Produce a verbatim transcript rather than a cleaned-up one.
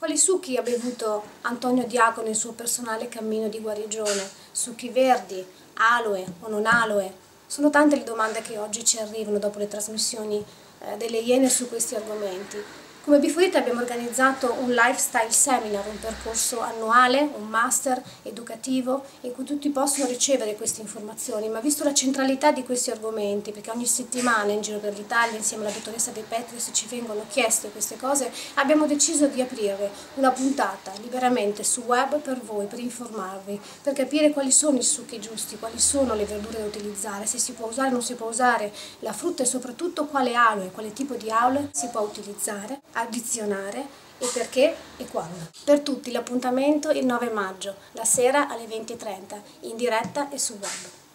Quali succhi ha bevuto Antonio Diaco nel suo personale cammino di guarigione? Succhi verdi, aloe o non aloe? Sono tante le domande che oggi ci arrivano dopo le trasmissioni eh, delle Iene su questi argomenti. Come B four It abbiamo organizzato un lifestyle seminar, un percorso annuale, un master educativo in cui tutti possono ricevere queste informazioni, ma visto la centralità di questi argomenti, perché ogni settimana in giro per l'Italia insieme alla dottoressa De Petris ci vengono chieste queste cose, abbiamo deciso di aprire una puntata liberamente su web per voi, per informarvi, per capire quali sono i succhi giusti, quali sono le verdure da utilizzare, se si può usare o non si può usare la frutta e soprattutto quale aloe, quale tipo di aloe si può utilizzare, addizionare e perché e quando. Per tutti l'appuntamento il nove maggio, la sera alle venti e trenta, in diretta e sul web.